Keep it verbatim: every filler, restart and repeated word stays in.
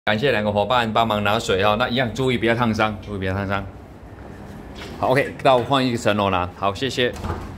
感谢两个伙伴帮忙拿水哈，那一样注意不要烫伤，注意不要烫伤。好 ，OK， 到换一个层楼啦，好，谢谢。